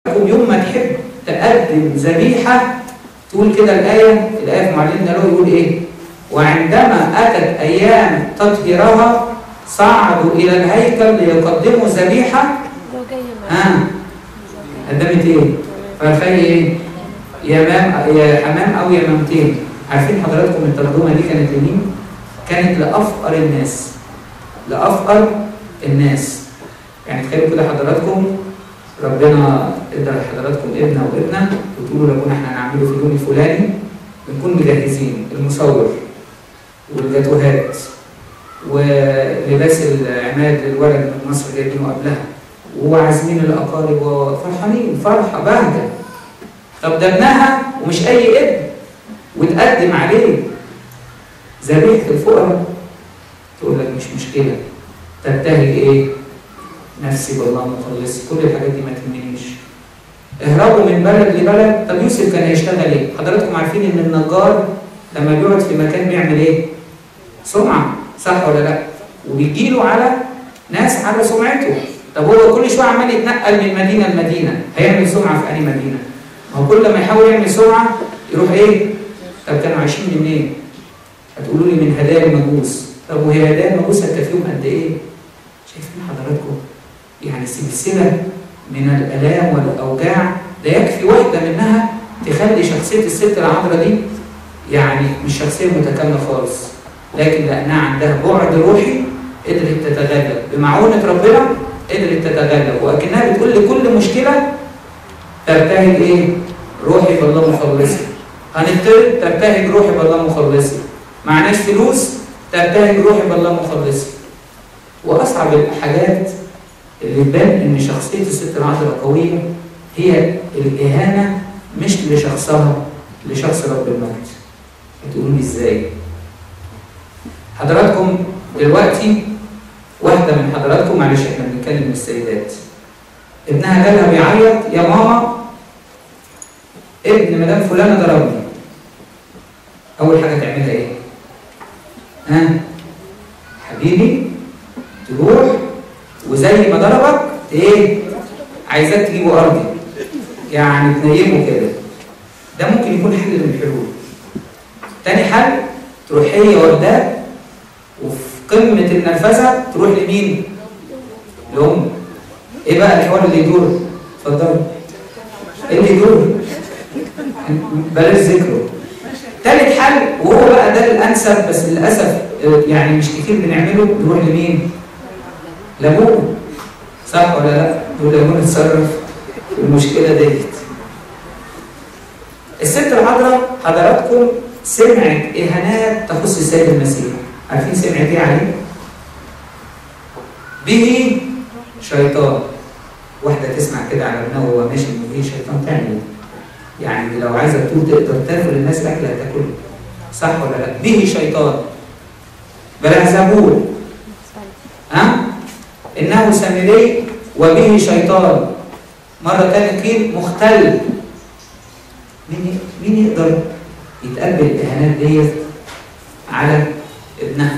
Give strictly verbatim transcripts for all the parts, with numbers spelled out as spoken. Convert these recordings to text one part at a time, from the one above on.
يوم ما تحب تقدم ذبيحه تقول كده الايه الايه في معلمنا له يقول ايه؟ وعندما اتت ايام تطهيرها صعدوا الى الهيكل ليقدموا ذبيحه. ها قدمت ايه؟ فرخي ايه؟ يمام يا حمام او يمامتين. عارفين حضراتكم الترجمه دي كانت لمين؟ كانت لافقر الناس. لافقر الناس. يعني تخيلوا كده حضراتكم ربنا ادى لحضراتكم ابن او ابنه وتقولوا لابونا احنا هنعمله في اليوم الفلاني، بنكون مجهزين المصور والجاتوهات ولباس العماد للولد من مصر جايبينه قبلها وعازمين الاقارب وفرحانين فرحه بهجه. طب ده ابنها ومش اي ابن وتقدم عليه ذبيحه الفقراء، تقول لك مش مشكله، تبتهج ايه؟ نفسي بالله مخلصي، كل الحاجات دي ما تهمنيش. اهربوا من بلد لبلد. طب يوسف كان هيشتغل ايه؟ حضراتكم عارفين ان النجار لما بيقعد في مكان بيعمل ايه؟ سمعه، صح ولا لا؟ وبيجي له على ناس على سمعته. طب هو كل شويه عمال يتنقل من مدينه لمدينه، هيعمل سمعه في اي مدينه؟ ما هو كل ما يحاول يعمل سمعه يروح ايه؟ طب كانوا عايشين منين؟ هتقولوا لي من هدايا المجوس. طب وهي هدايا المجوس هتكفيهم قد ايه؟ شايفين حضراتكم؟ يعني سلسله من الالام والاوجاع، ده يكفي واحده منها تخلي شخصيه الست العذراء دي يعني مش شخصيه متكامله خالص، لكن لانها عندها بعد روحي قدرت تتغلب بمعونه ربنا، قدرت تتغلب، وكأنها بتقول لكل مشكله تبتهج ايه؟ روحي بالله مخلصي. هنضطرب تبتهج روحي بالله مخلصي. معناش فلوس تبتهج روحي بالله مخلصي. واصعب الحاجات اللي تبان ان شخصيه الست العذراء قويه هي الاهانه مش لشخصها، لشخص رب المجد. هتقولوا لي ازاي؟ حضراتكم دلوقتي واحده من حضراتكم، معلش احنا بنتكلم السيدات، ابنها جالها بيعيط يا ماما ابن مدام فلانه ضربني. اول حاجه تعملها ايه؟ ها؟ حبيبي تروح وزي ما ضربك ايه؟ عايزاك تجيبه ارضي، يعني تنيمه كده. ده ممكن يكون حل من الحلول. تاني حل تروح هي واخداه وفي قمه النرفزه تروح لمين؟ لأم. ايه بقى الحوار اللي يدور؟ اتفضلوا. ايه اللي يدور؟ بلاش ذكره. تالت حل وهو بقى ده الانسب بس للاسف يعني مش كتير بنعمله، نروح لمين؟ لابوه. صح ولا لا؟ نقول لابوه نتصرف في المشكله ديت. الست العذراء حضراتكم سمعت اهانات تخص السيد المسيح. عارفين سمعت ايه عليه؟ به شيطان. واحده تسمع كده على ابنها وهو ماشي انه به شيطان تعمل يعني لو عايزه تقول تقدر تاكل الناس اكل هتاكله. صح ولا لا؟ به شيطان. بلعزبول. ها؟ انه سامري وبه شيطان. مره ثانيه قيل مختل. مين مين يقدر يتقبل الاهانات ديت على ابنها؟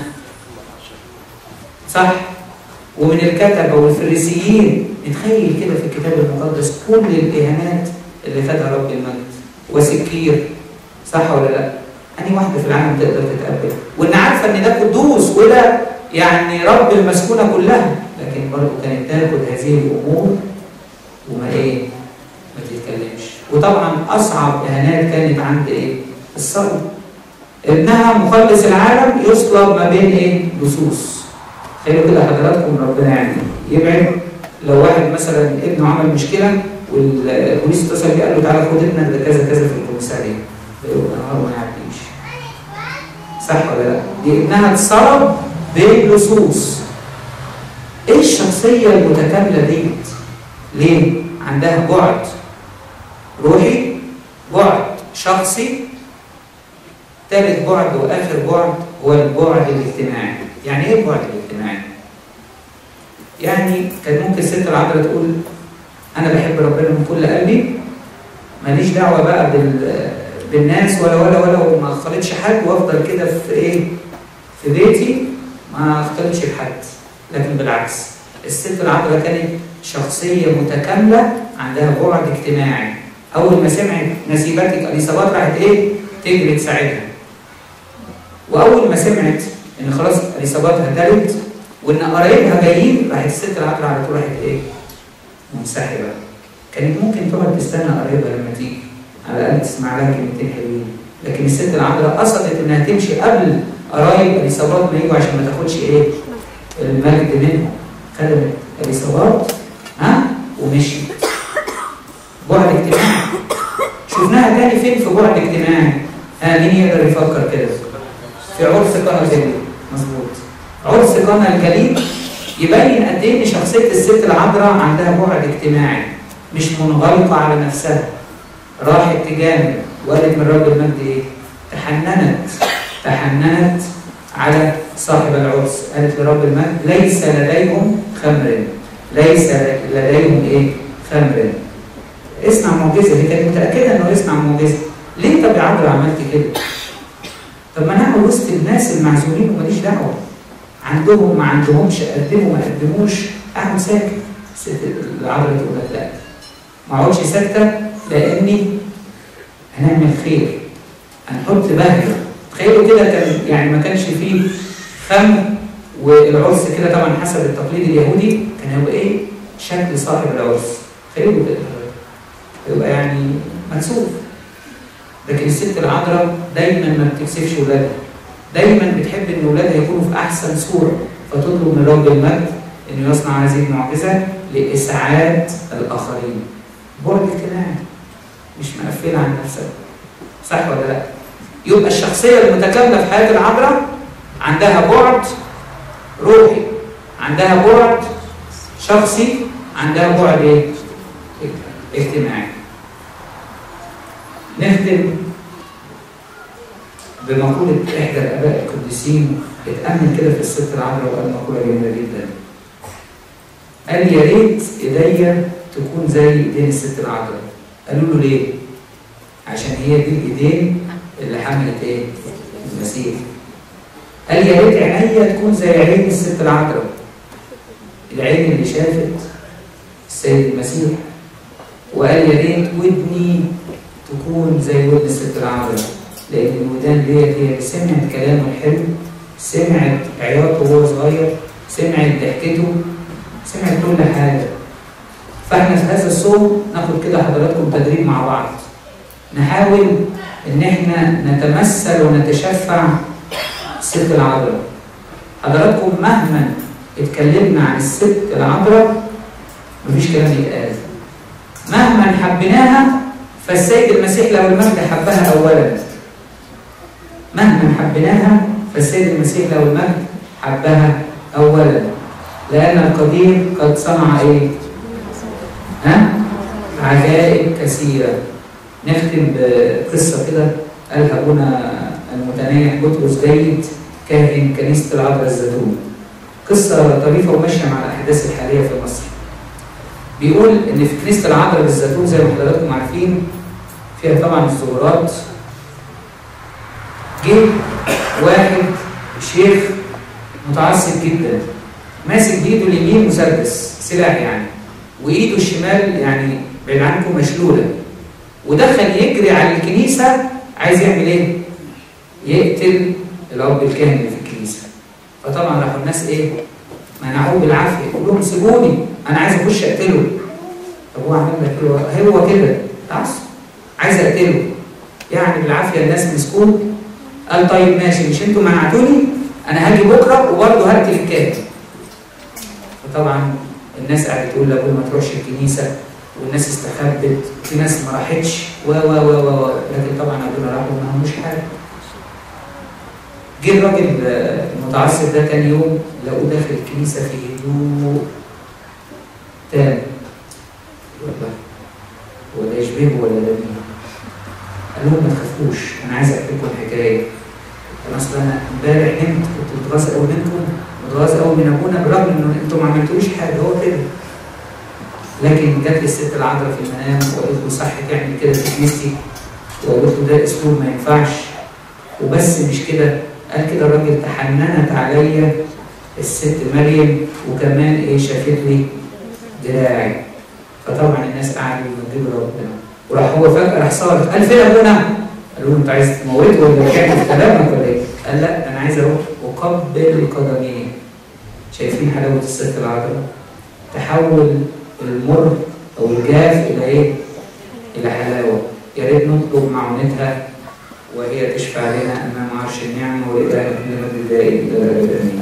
صح؟ ومن الكتبه والفريسيين نتخيل كده في الكتاب المقدس كل الاهانات اللي خدها رب المجد وسكير. صح ولا لا؟ أنهي واحده في العالم تقدر تتقبل؟ وان عارفه ان ده قدوس وده يعني رب المسكونه كلها، لكن برضه كانت تاخد هذه الامور وما ايه؟ ما تتكلمش. وطبعا اصعب اهانات كانت عند ايه؟ الصلب. ابنها مخلص العالم يصلب ما بين ايه؟ لصوص. تخيلوا كده حضراتكم ربنا يعني يبعد. لو واحد مثلا ابنه عمل مشكله والبوليس اتصل بيه قال له تعالى خد ابنك ده كذا كذا في الكوميساريه، يقول له ما يعديش. صح ولا لا؟ دي ابنها اتصلب بين لصوص. ايه الشخصيه المتكامله ديت؟ ليه؟ عندها بعد روحي، بعد شخصي، ثالث بعد واخر بعد هو البعد الاجتماعي. يعني ايه البعد الاجتماعي؟ يعني كان ممكن الست العذراء تقول انا بحب ربنا من كل قلبي، ماليش دعوه بقى بال بالناس ولا ولا ولا وما اختلطش حد وافضل كده في ايه؟ في بيتي ما اختلطش بحد. لكن بالعكس الست العذراء كانت شخصيه متكامله عندها بعد اجتماعي. اول ما سمعت نسيبتك اليصابات راحت ايه؟ تجري تساعدها. واول ما سمعت ان خلاص اليصابات هتلت وان قرايبها جايين، راحت الست العذراء على طول راحت ايه؟ منسحبه. كانت ممكن تقعد تستنى قرايبها لما تيجي على الاقل تسمع لها كلمتين حلوين، لكن الست العذراء قصدت انها تمشي قبل قرايب اليصابات ما يجوا عشان ما تاخدش ايه؟ المجد منهم. خدت اليصابات ها ومشيت. بعد اجتماعي. شفناها تاني فين في بعد اجتماعي؟ ها مين يقدر يفكر كده؟ في عرس قنا الجليل. مظبوط. عرس قنا الجليل يبين قد ايه ان شخصيه الست العذراء عندها بعد اجتماعي، مش منغلقه على نفسها. راحت تجامل وقالت من رب المجد ايه؟ تحننت تحننت على صاحب العرس، قالت لرب المجد ليس لديهم خمر، ليس لديهم ايه؟ خمر. اصنع معجزه. هي كانت متاكده انه يصنع معجزه. ليه طب يا عذراء عملت كده؟ طب ما انا اقعد وسط الناس المعزومين وماليش دعوه. عندهم ما عندهمش، قدموا ما قدموش، اقعد ساكت. الست العذراء تقول لك لا، ما اقعدش ساكته لاني هنعمل خير، هنحط بهجه. تخيلوا كده، كان يعني ما كانش فيه خمر والعرس كده طبعا حسب التقليد اليهودي كان هو ايه؟ شكل صاحب العرس. تخيلوا كده يبقى يعني مكسوف. لكن الست العذراء دايما ما بتكسفش ولادها، دايما بتحب ان ولادها يكونوا في احسن صوره، فتطلب من رب المجد انه يصنع هذه المعجزه لاسعاد الاخرين. بعد اجتماعي، مش مقفله عن نفسها. صح ولا لا؟ يبقى الشخصيه المتكامله في حياه العذراء عندها بعد روحي، عندها بعد شخصي، عندها بعد ايه؟ اجتماعي. نختم بمقولة إحدى الآباء القديسين، اتأمل كده في الست العذراء وقال مقولة جميلة جدا. قال يا ريت إيديا تكون زي إيدين الست العذراء. قالوا له ليه؟ عشان هي دي الإيدين اللي حملت إيه؟ المسيح. قال يا ريت عينيا تكون زي عين الست العذراء، العين اللي شافت السيد المسيح. وقال يا ريت ودني تكون زي ودن الست العذراء، لأن الودان ديت هي اللي سمعت كلامه الحلو، سمعت عياطه وهو صغير، سمعت ضحكته، سمعت كل حاجة. فاحنا في هذا الصوم ناخد كده حضراتكم تدريب مع بعض. نحاول إن احنا نتمثل ونتشفع الست العذراء. حضراتكم مهما اتكلمنا عن الست العذراء مفيش كلام يتقال. مهما حبيناها فالسيد المسيح لو المجد حبها أولا. مهما حبيناها فالسيد المسيح لو المجد حبها أولا، لأن القدير قد صنع إيه؟ ها؟ عجائب كثيرة. نختم بقصة كده قالها أبونا المتنايح بطرس جيد كاهن كنيسة العذراء الزيتون. قصة طريفة وماشية مع الأحداث الحالية في مصر. بيقول إن في كنيسة العذراء بالزيتون زي ما حضراتكم عارفين فيها طبعا الزهورات. جه واحد شيخ متعصب جدا ماسك بايده اليمين مسدس سلاح يعني، وايده الشمال يعني بعيد عنكم مشلوله، ودخل يجري على الكنيسه عايز يعمل ايه؟ يقتل الاب الكاهن اللي في الكنيسه. فطبعا راحوا الناس ايه؟ منعوه بالعافيه، يقول لهم سيبوني انا عايز اخش اقتله. طب هو عمل لك ايه؟ هو كده تعصب عايز اقتله يعني بالعافيه. الناس مسكوه قال طيب ماشي، مش انتوا منعتوني، انا هاجي بكره وبرضه هقتل الكاهن. وطبعا الناس قاعده تقول لابوه ما تروحش الكنيسه، والناس استخبت، وفي ناس ما راحتش و و و و لكن طبعا ابونا راح وما هموش حاجه. جه الراجل المتعصب ده تاني يوم لقوه داخل الكنيسه في هدوء تام. والله هو ده يشبهه ولا ده مين؟ قال لهم ما تخافوش انا عايز احكي لكم حكايه. انا اصل انا امبارح نمت كنت متغاظ قوي منكم، متغاظ قوي من ابونا برغم انه انتم ما عملتوليش حاجه، هو كده. لكن جت لي الست العذراء في المنام وقالت له صح تعمل كده في كنيستي، وقالت له ده اسلوب ما ينفعش. وبس مش كده، قال كده الراجل تحننت عليا الست مريم وكمان ايه شافت لي دراعي. فطبعا الناس قعدوا يمجدوا ربنا، وراح هو فجأة راح صارخ قال فين ابونا؟ قالوا له انت عايز تموته ولا بتعمل في كلامك ولا ايه؟ قال لا انا عايز اروح اقبل قدميه. شايفين حلاوه الست العذراء؟ تحول المر او الجاف الى ايه؟ الى حلاوه. يا ريت نطلب معونتها وهي تشفع لنا امام عرش النعمه، والى كل مجد دائم الى الابد امين.